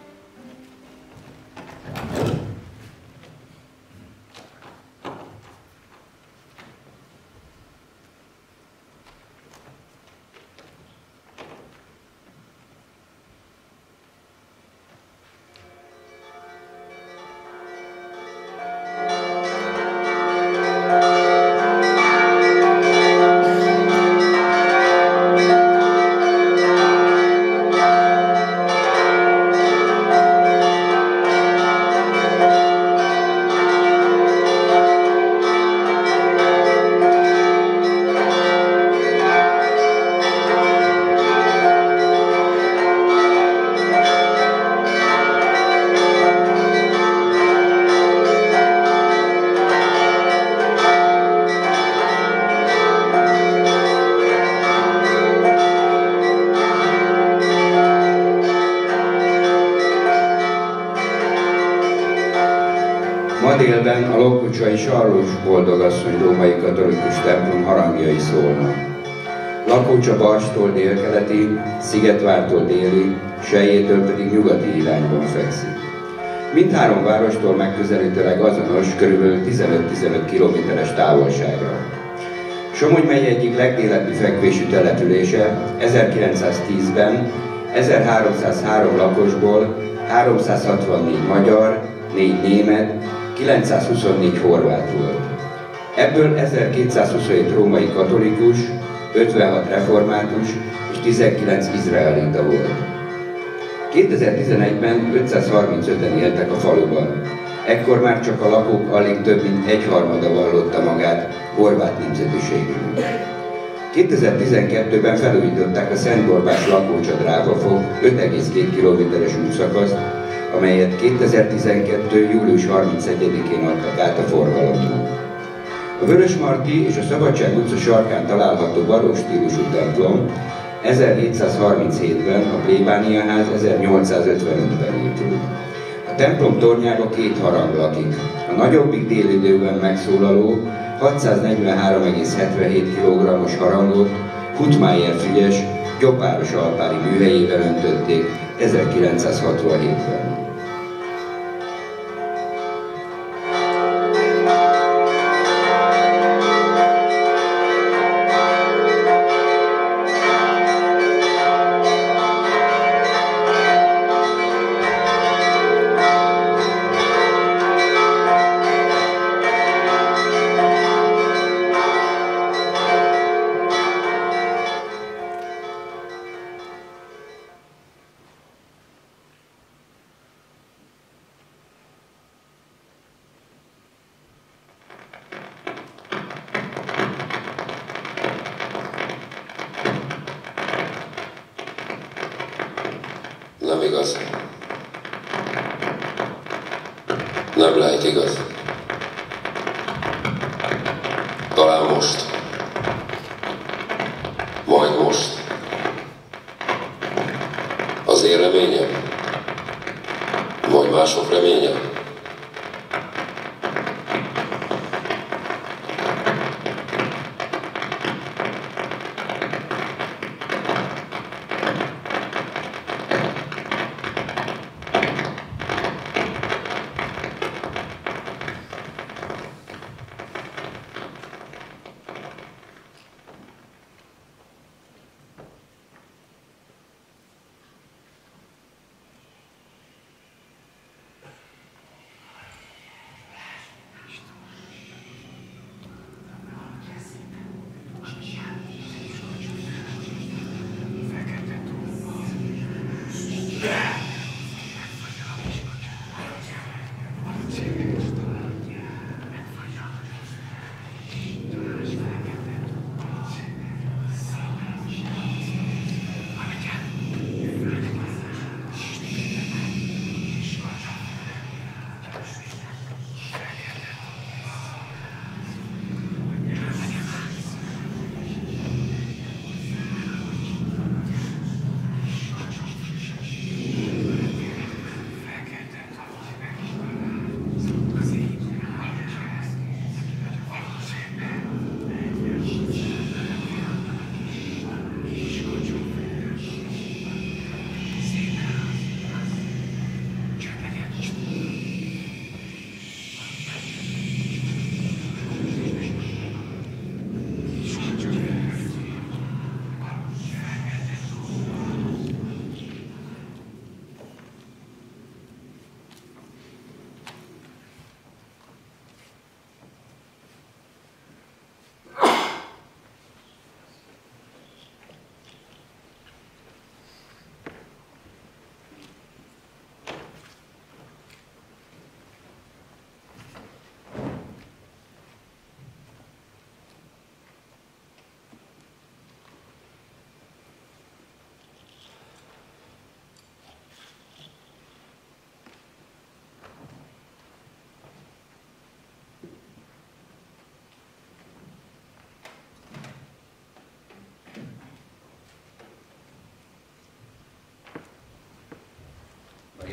Ma délben a Lokkucsai Sarlós Boldogasszony római katolikus templom harangjai szólnak. Lakócsa Barstól délkeleti, Szigetvártól déli, Selyétől pedig nyugati irányban fekszik. Mindhárom várostól megközelítőleg azonos, kb. tizenöt-tizenöt kilométeres távolságra. Somogy megye egyik legdélebbi fekvésű települése ezerkilencszáztízben ezerháromszázhárom lakosból háromszázhatvannégy magyar, négy német, kilencszázhuszonnégy horvát volt. Ebből ezerkétszázhuszonhét római katolikus, ötvenhat református és tizenkilenc izraelita volt. kétezer-tizenegyben ötszázharmincöten éltek a faluban. Ekkor már csak a lakók alig több mint egyharmada vallotta magát horvát nemzetiségűnek. kétezer-tizenkettőben felújították a Szent Borbás Lakócsa-Drágafok öt egész két kilométeres útszakaszt, amelyet kétezer-tizenkettő. július harmincegyedikén adtak át a forgalomnak. A Vörösmarty és a Szabadság utca sarkán található barokk stílusú templom ezerhétszázharminchétben, a plébániaház ezernyolcszázötvenötben épült. A templom tornyába két harang lakik. A nagyobbik délidőben megszólaló hatszáznegyvenhárom egész hetvenhét kilogrammos harangot Huttmeier Frigyes gyopáros alpári műhelyében öntötték ezerkilencszázhatvanhétben. Nem igaz. Nem lehet igaz. Talán most. Majd most. Az én reményem. Vagy mások reménye.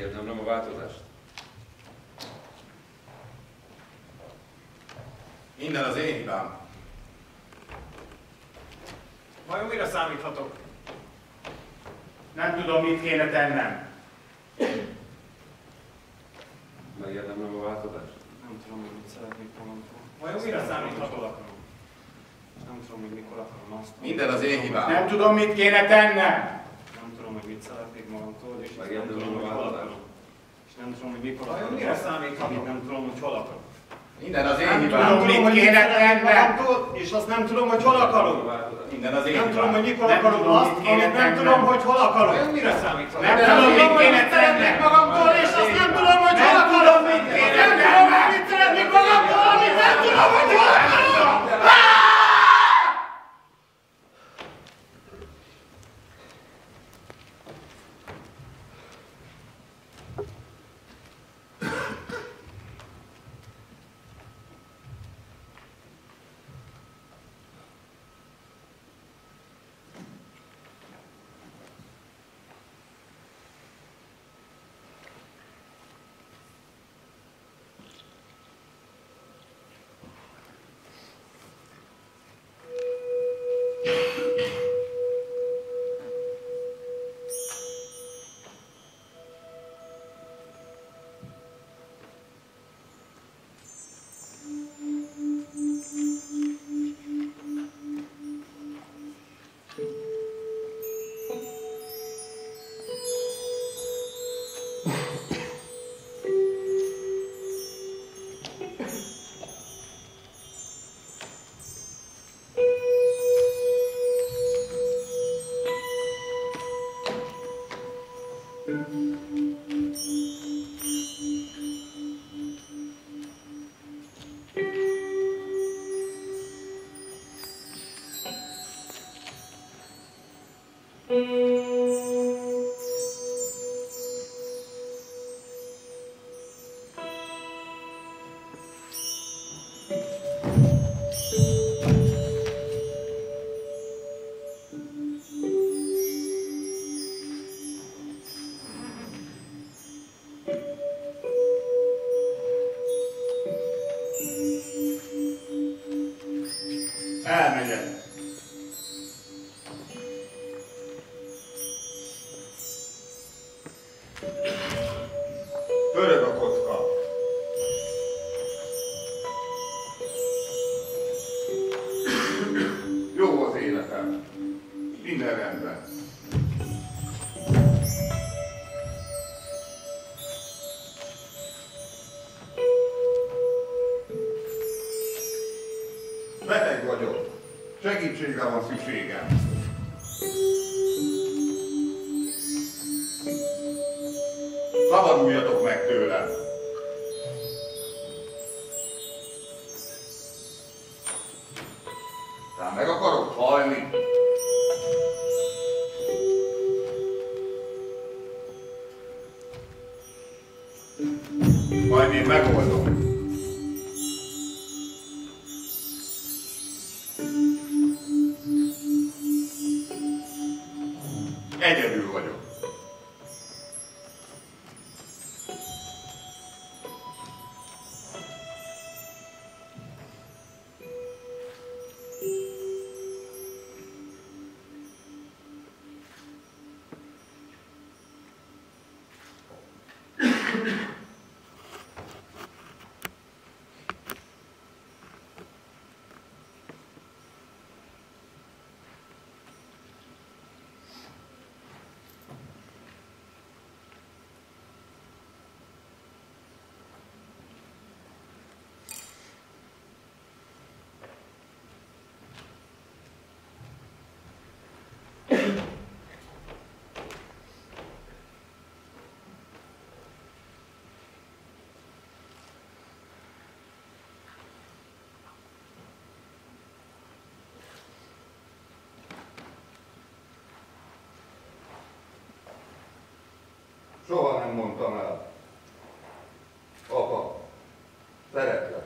Megérdemlem a változást. Minden az én hibám. Vajon mire számíthatok? Nem tudom, mit kéne tennem. Megérdemlem a változást. Nem tudom, hogy mit szeretnék magamtól. Vajon mire számíthatok? Nem tudom, hogy mikor akarom azt. Minden az én hibám. Nem tudom, mit kéne tennem. Nem tudom, hogy mit szeretnék magamtól, és nem Megérdemlem tudom, a hogy hol változást. akarom. És nem tudom, hogy mikor Vajon akarom. mire számíthatok? Nem tudom, hogy hol akarom. Minden az én Nem hibám. tudom, mit kéne tennem. És azt nem tudom, hogy hol akarom. Minden az én Nem hibám. tudom, hogy mikor Nem akarom tudom, azt, mit kéne amit nem tennem. tudom, hogy hol akarom. Vajon mire számíthatok? Nem Minden az tudom, én mit kéne hibám. tennem magamtól, és azt nem tudom, hogy hol akarom. Nem tudom, mit szeretnék magamtól, amit nem tudom, hogy hol akarom. Elmegyek. Pörög a kocka. Jó az életem. Minden rendben. Beteg vagyok. Segítségre van szükségem. Szabaduljatok meg tőlem. Talán meg akarok halni. Majd én megoldom. Egyedül vagyok. Soha nem mondtam el. Apa, szeretlek.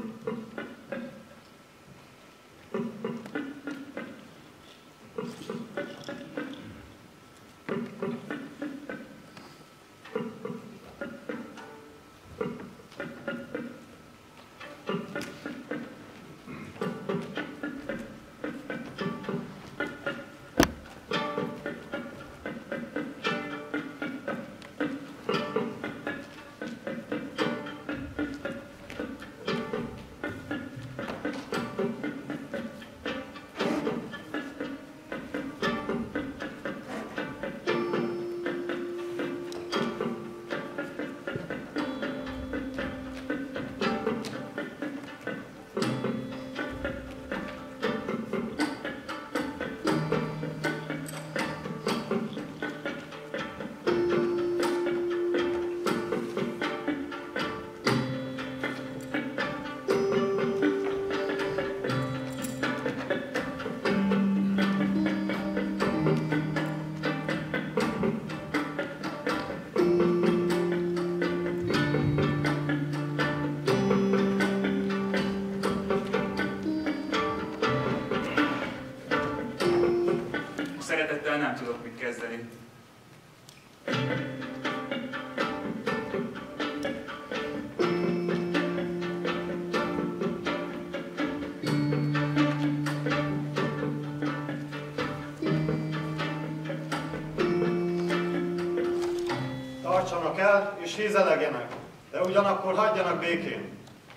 Szeretettel nem tudok mit kezdeni. Tartsanak el és hízelegjenek, de ugyanakkor hagyjanak békén.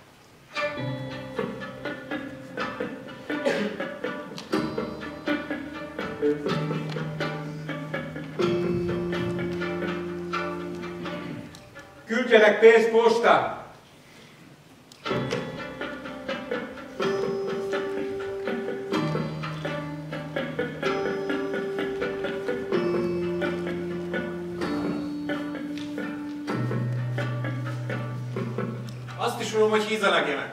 Küldjenek pénzt postán! Azt is mondom, hogy hízelegjenek.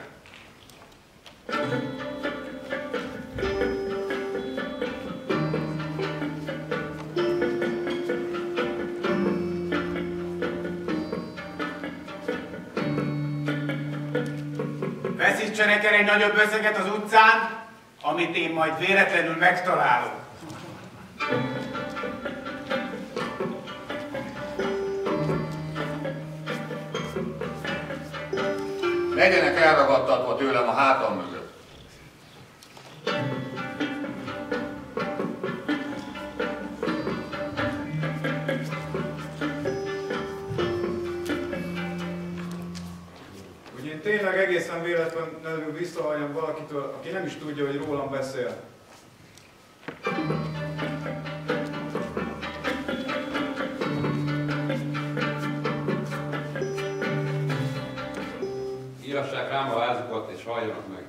Veszítsenek el egy nagyobb összeget az utcán, amit én majd véletlenül megtalálok. Legyenek elragadtatva tőlem a hátam mögött. Hogy én tényleg egészen véletlenül visszahalljam valakitől, aki nem is tudja, hogy rólam beszél. Írassák rám a vázukat és halljanak meg.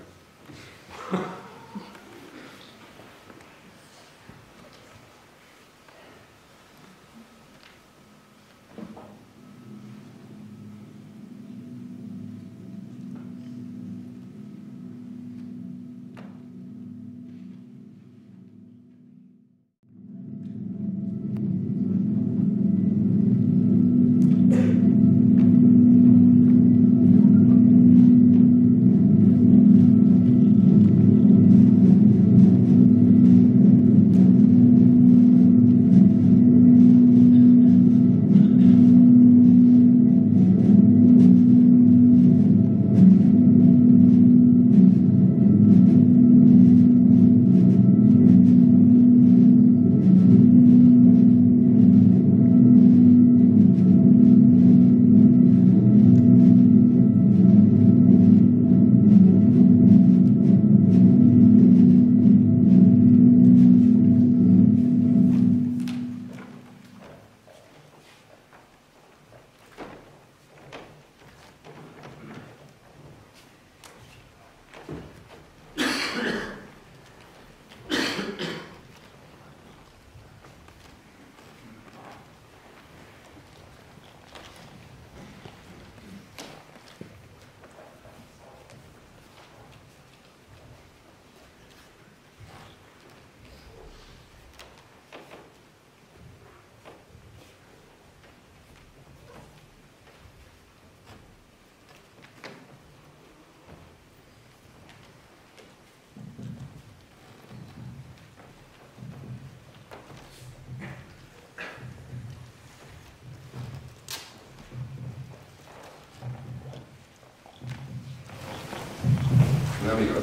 nem igaz.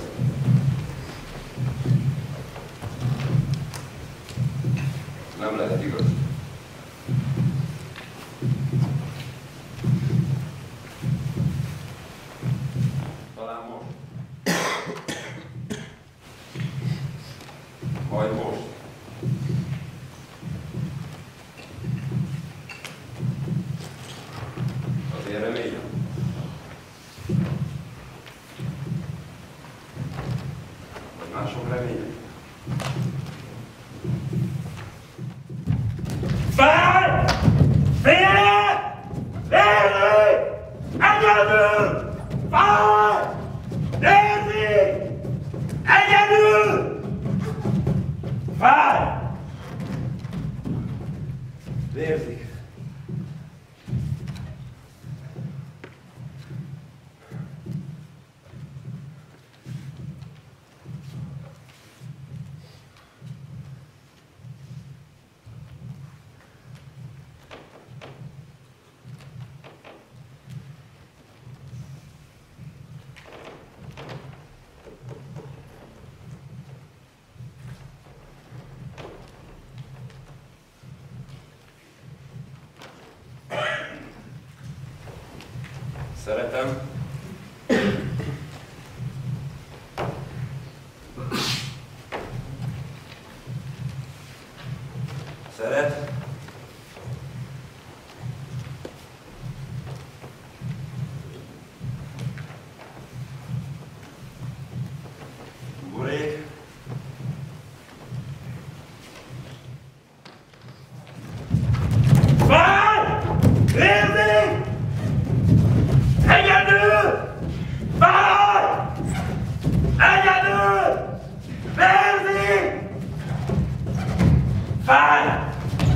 Nem lehet igaz. Talán most. Majd most. Azért reményem. Vagy mások remények. Fel! Félre! Nézni! Egyedül! Fel! Nézni! Egyedül! Fel! Vérzik. Szeretem. Szeret. Burék. Fel! Nézni! Egyedül! Fel! Egyedül! Nézni! Fel!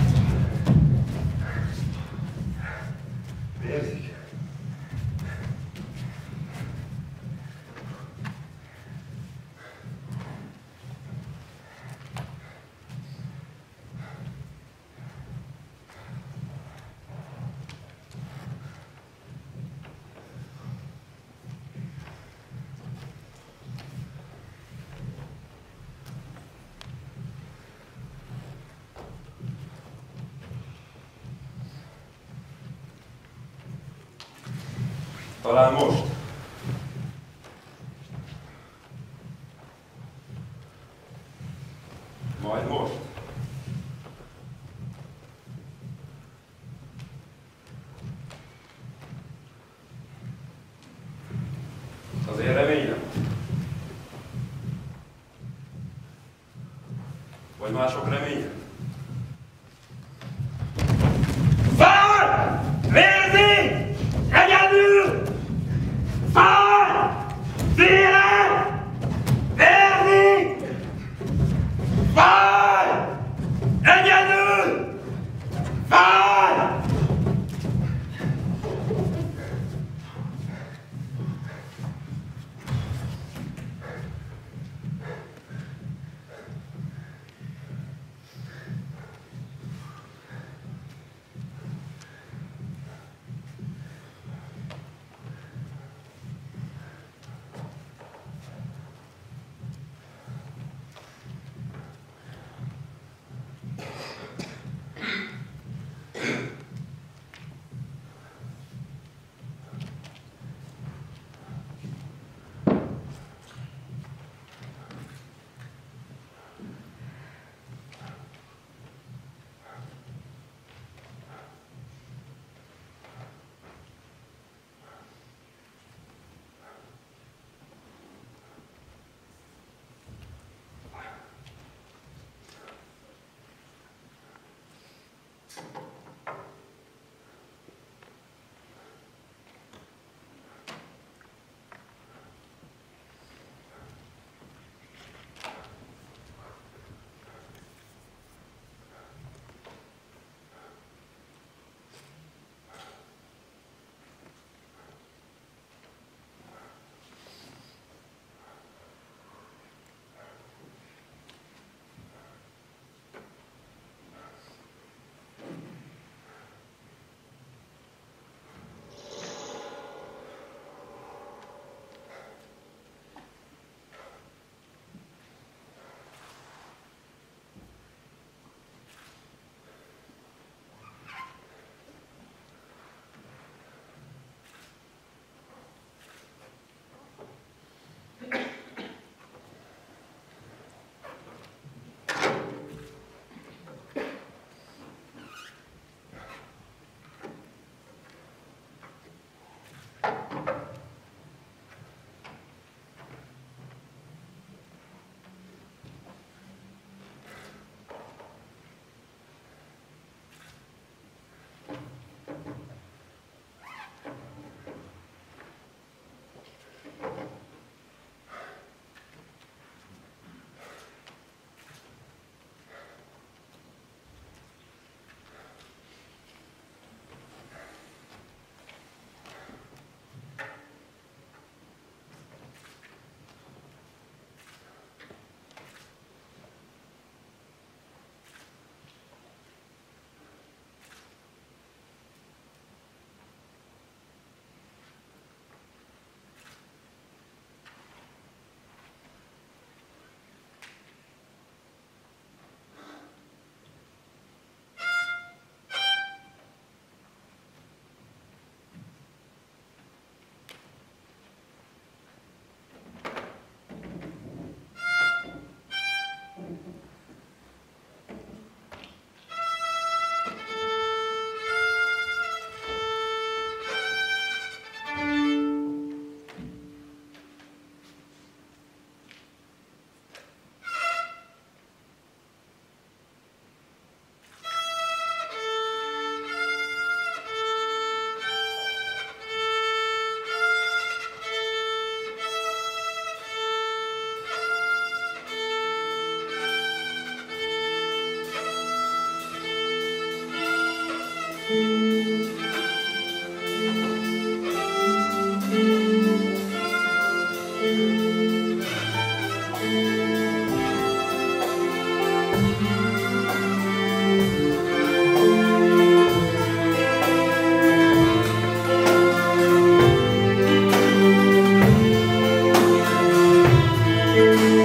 Vérzik. Talán most. Majd most. Azért reményem. Vagy mások remények. Fel! Nézni! Egyedül! Fel! Félre! Nézni! Fel! Egyedül! Fel!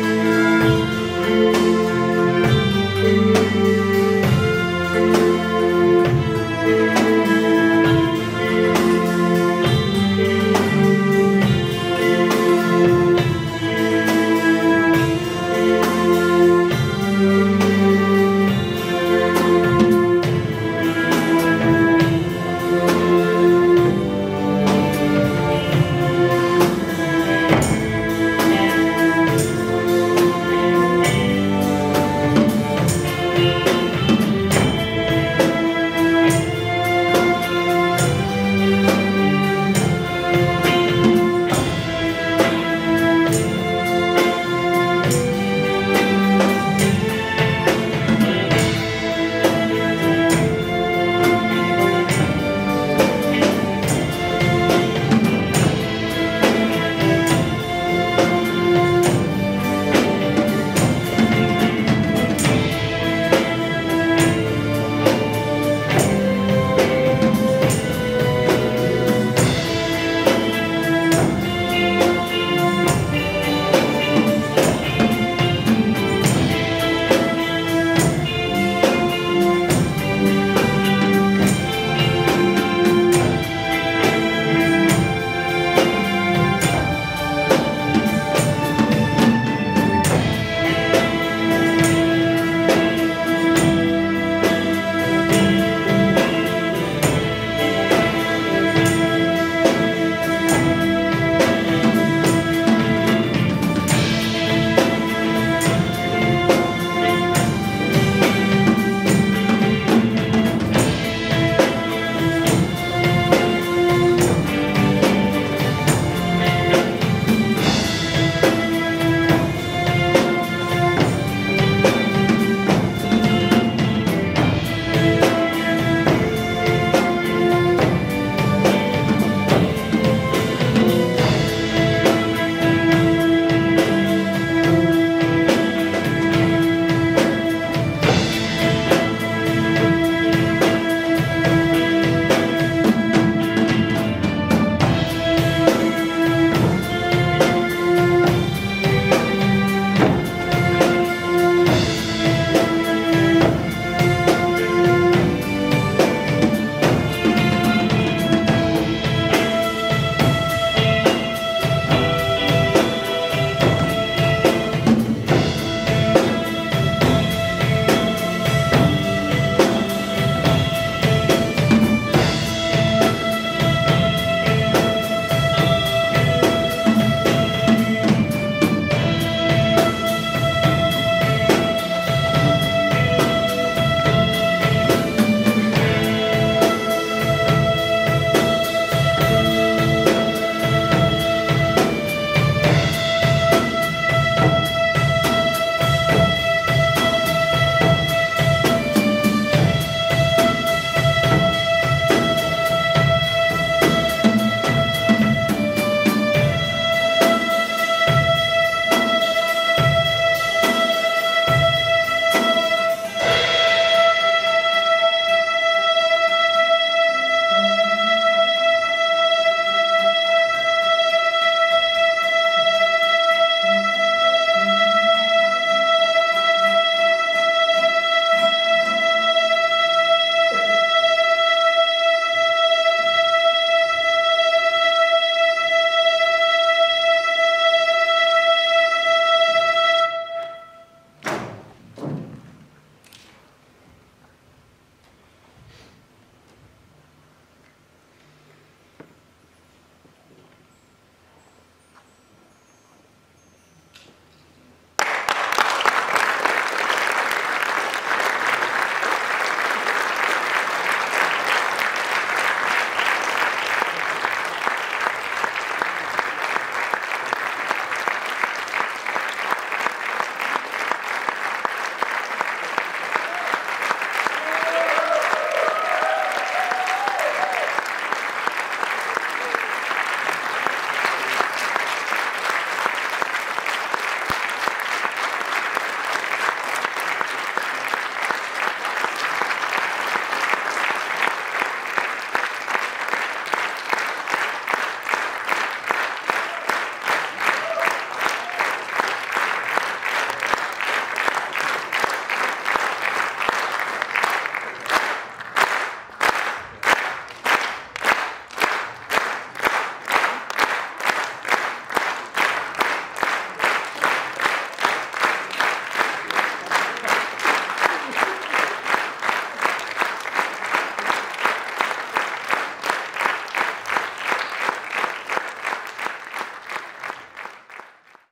Amen.